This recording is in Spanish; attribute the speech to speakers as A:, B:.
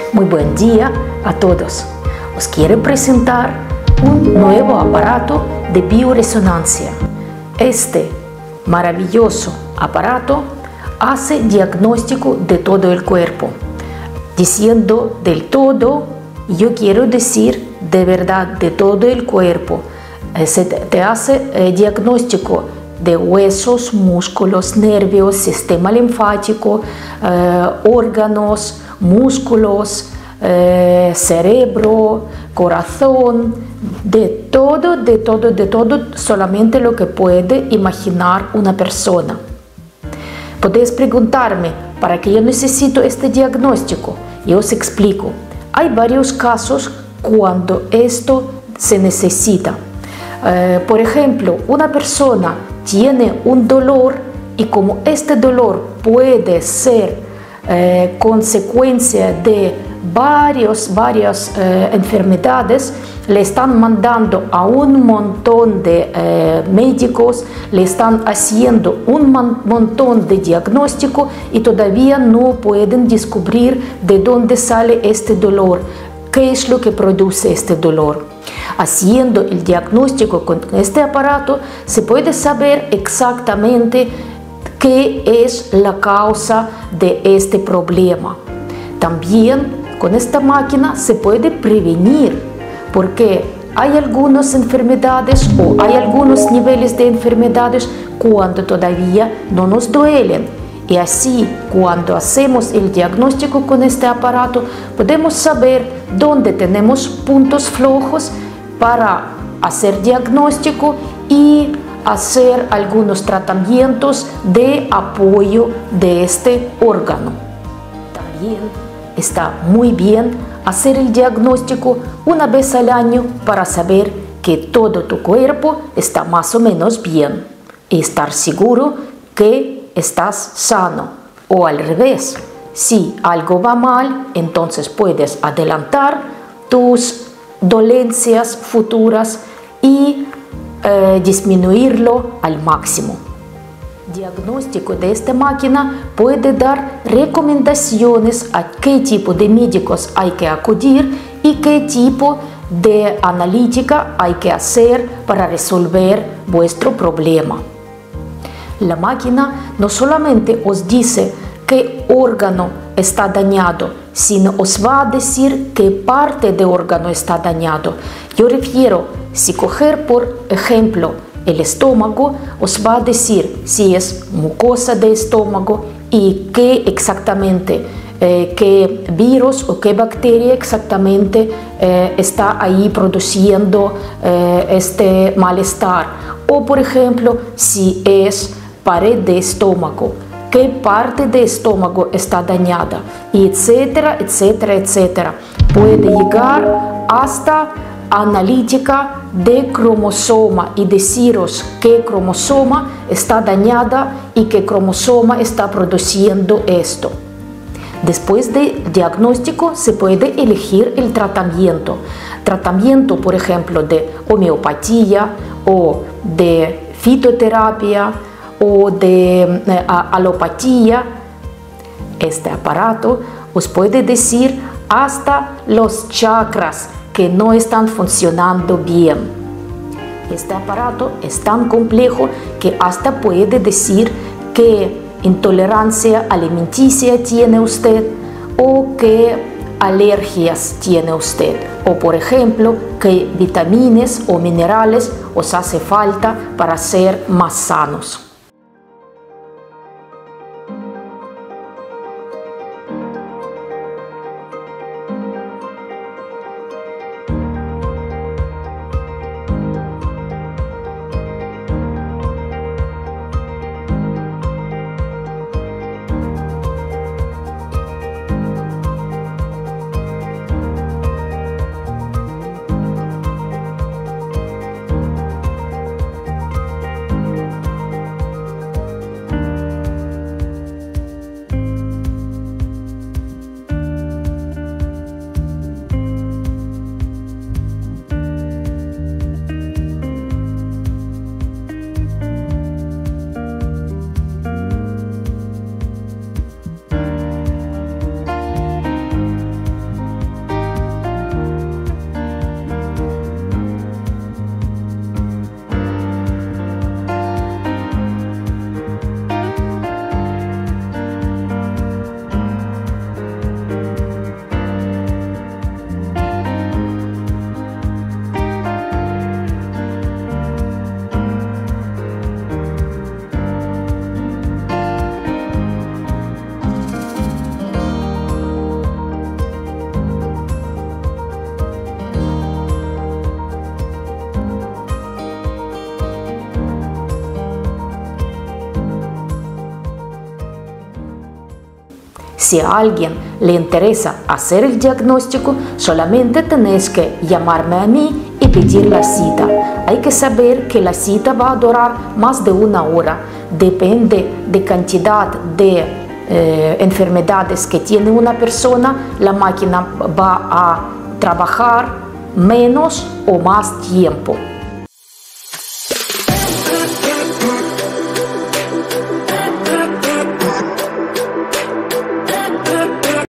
A: Muy buen día a todos. Os quiero presentar un nuevo aparato de bioresonancia. Este maravilloso aparato hace diagnóstico de todo el cuerpo. Diciendo del todo, yo quiero decir de verdad de todo el cuerpo. Se te hace diagnóstico de huesos, músculos, nervios, sistema linfático, órganos, músculos, cerebro, corazón, de todo, solamente lo que puede imaginar una persona. Podéis preguntarme, ¿para qué yo necesito este diagnóstico? Yo os explico. Hay varios casos cuando esto se necesita. Por ejemplo, una persona tiene un dolor y como este dolor puede ser consecuencia de varias enfermedades, le están mandando a un montón de médicos, le están haciendo un montón de diagnóstico y todavía no pueden descubrir de dónde sale este dolor, qué es lo que produce este dolor. Haciendo el diagnóstico con este aparato se puede saber exactamente qué es la causa de este problema. También con esta máquina se puede prevenir, porque hay algunas enfermedades o hay algunos niveles de enfermedades cuando todavía no nos duelen. Y así, cuando hacemos el diagnóstico con este aparato, podemos saber dónde tenemos puntos flojos para hacer diagnóstico y hacer algunos tratamientos de apoyo de este órgano. También está muy bien hacer el diagnóstico una vez al año para saber que todo tu cuerpo está más o menos bien y estar seguro que estás sano. O al revés, si algo va mal, entonces puedes adelantar tus dolencias futuras y disminuirlo al máximo. Diagnóstico de esta máquina puede dar recomendaciones a qué tipo de médicos hay que acudir y qué tipo de analítica hay que hacer para resolver vuestro problema. La máquina no solamente os dice qué órgano está dañado, sino os va a decir qué parte de órgano está dañado. Yo refiero, si coger por ejemplo el estómago, os va a decir si es mucosa de estómago y qué exactamente, qué virus o qué bacteria exactamente está ahí produciendo este malestar. O por ejemplo, si es pared de estómago, qué parte de estómago está dañada, y etcétera, etcétera, etcétera. Puede llegar hasta analítica de cromosoma y deciros qué cromosoma está dañada y qué cromosoma está produciendo esto. Después del diagnóstico se puede elegir el tratamiento. Tratamiento, por ejemplo, de homeopatía o de fitoterapia o de alopatía. Este aparato os puede decir hasta los chakras que no están funcionando bien. Este aparato es tan complejo que hasta puede decir qué intolerancia alimenticia tiene usted o qué alergias tiene usted, o por ejemplo qué vitaminas o minerales os hace falta para ser más sanos. Si a alguien le interesa hacer el diagnóstico, solamente tenés que llamarme a mí y pedir la cita. Hay que saber que la cita va a durar más de 1 hora. Depende de cantidad de enfermedades que tiene una persona, la máquina va a trabajar menos o más tiempo.